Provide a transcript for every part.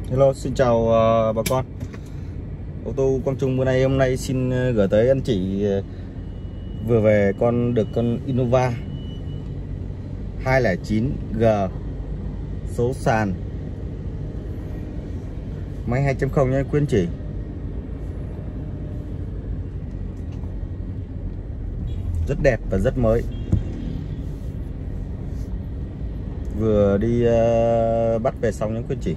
Hello, xin chào bà con. Ô tô Quang Trung hôm nay xin gửi tới anh chị vừa về con Innova 209G số sàn, máy 2.0 nha quý anh chị. Rất đẹp và rất mới. Vừa đi bắt về xong nha quý anh chị.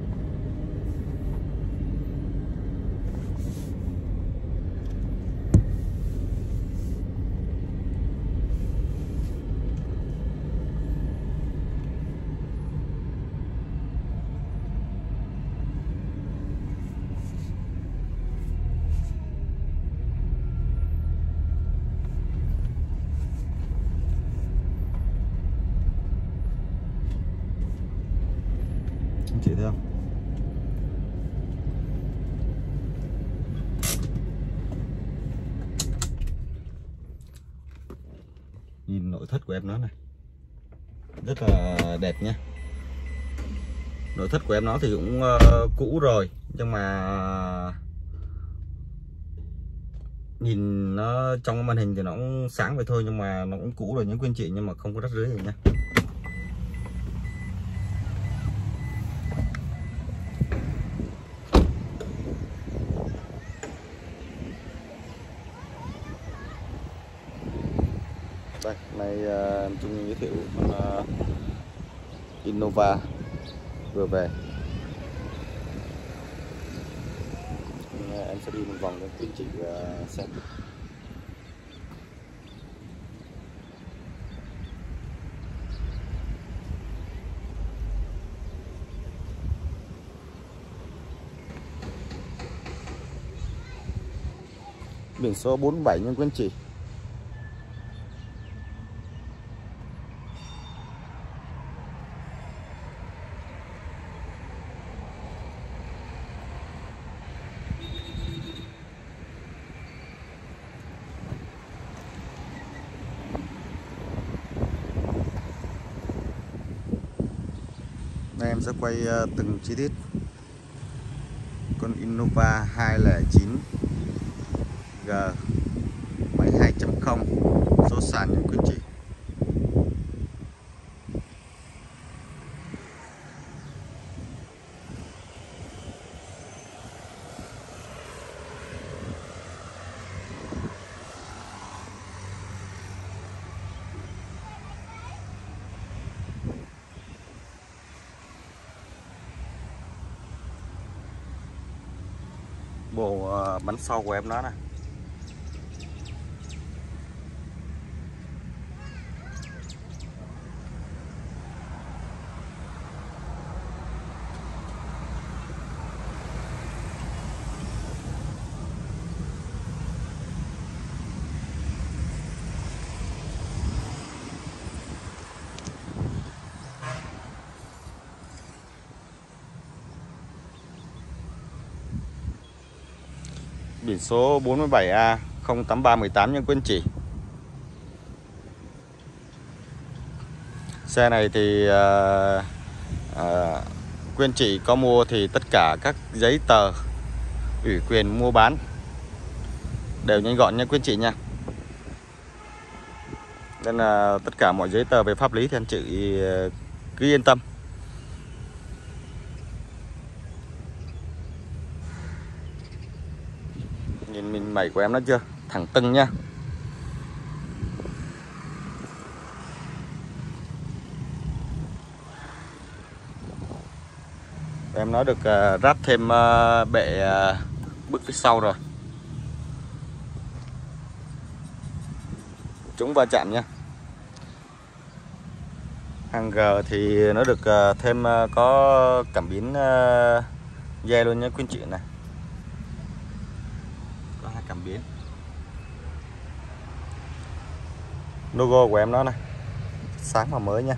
Anh chị thấy không? Nhìn nội thất của em nó này, rất là đẹp nhé. Nội thất của em nó thì cũng cũ rồi, nhưng mà nhìn nó trong màn hình thì nó cũng sáng vậy thôi, nhưng mà nó cũng cũ rồi những quý anh chị, nhưng mà không có rách rưới gì nha. Đây, nay em Trung giới thiệu con Innova vừa về. Em sẽ đi một vòng cho quý anh chị xem. Biển số 47 nha quý anh chị. Đây em sẽ quay từng chi tiết con Innova 209G máy 2.0 số sàn nha quý anh chị. Bộ bánh sau của em nó nè. Biển số 47A08318 nha quý anh chị. Xe này thì quý anh chị có mua thì tất cả các giấy tờ ủy quyền mua bán đều nhanh gọn nha quý anh chị nha. Nên là tất cả mọi giấy tờ về pháp lý thì anh chị cứ yên tâm. Nhìn mình mẩy của em nó chưa? Thẳng tưng nha. Em nó được ráp thêm bệ bước phía sau rồi. Chống va chạm nha. Hàng G thì nó được thêm có cảm biến dây luôn nha quý anh chị này. Có hai cảm biến. Logo của em nó này, sáng và mới nha.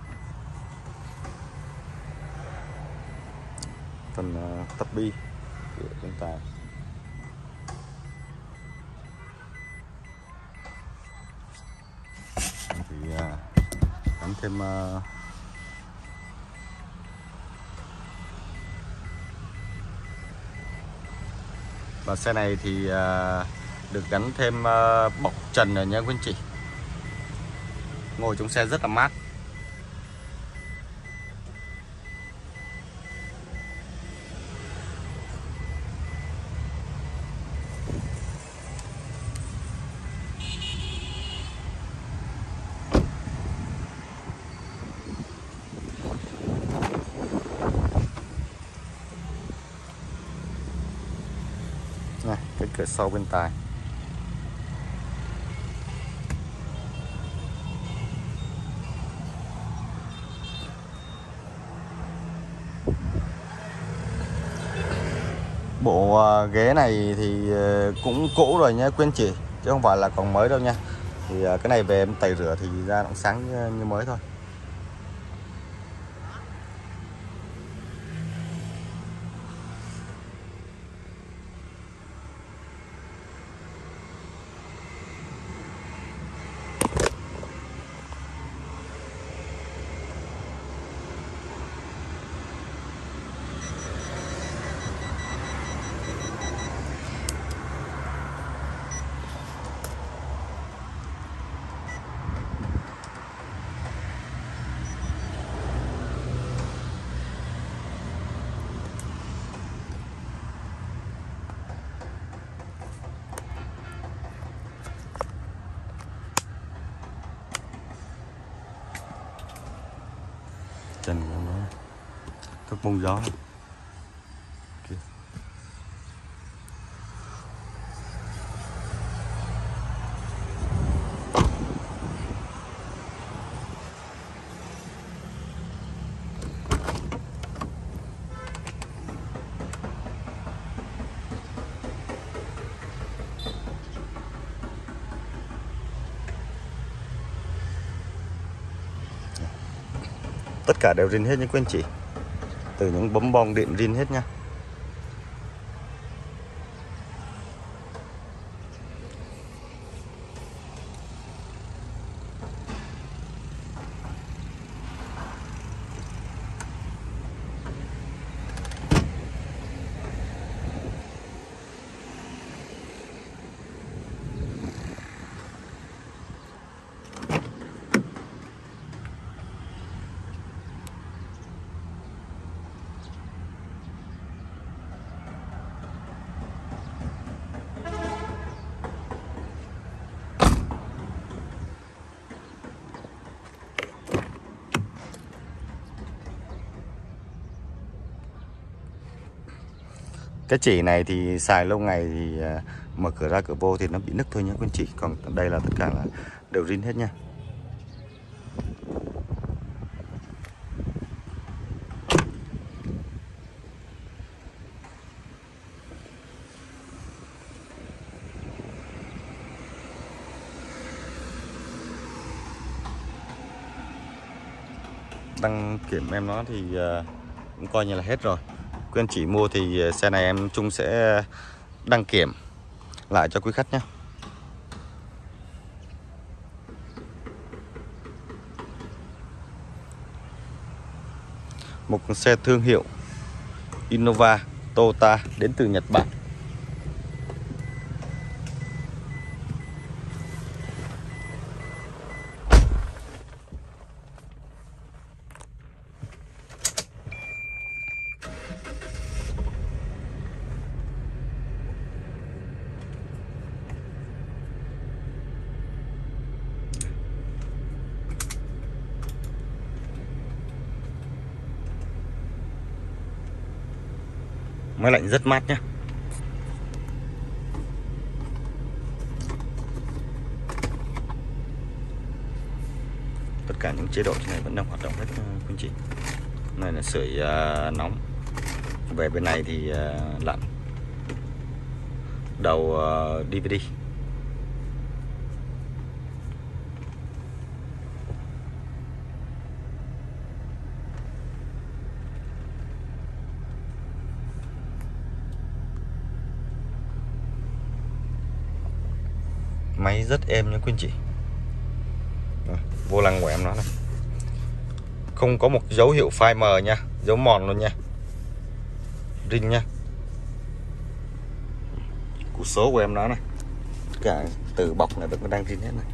Phần tập bi cửa bên tài. Thì gắn thêm và xe này thì được gắn thêm bọc trần rồi nha quý anh chị. Ngồi trong xe rất là mát. Này, cái cửa sau bên tài. Bộ ghế này thì cũng cũ rồi nhé quý anh chị, chứ không phải là còn mới đâu nha. Thì cái này về em tẩy rửa thì ra nó sáng như mới thôi. Trần của nó các bông gió kìa. Tất cả đều zin hết những quý anh chị, từ những bấm bong điện zin hết nha. Cái chỉ này thì xài lâu ngày thì mở cửa ra cửa vô thì nó bị nứt thôi nhé quý anh chị. Còn đây là tất cả là đều zin hết nha. Đăng kiểm em nó thì cũng coi như là hết rồi. Quý anh chị mua thì xe này em Trung sẽ đăng kiểm lại cho quý khách nhé. Một con xe thương hiệu Innova Toyota đến từ Nhật Bản. Máy lạnh rất mát nhé. Tất cả những chế độ này vẫn đang hoạt động hết quý anh chị. Này là sưởi nóng, về bên này thì lạnh. Đầu DVD. Máy rất êm nha quý anh chị. Vô lăng của em nó này, không có một dấu hiệu phai mờ nha, dấu mòn luôn nha, ring nha. Củ số của em nó này, cả từ bọc này vẫn còn đang rin hết này.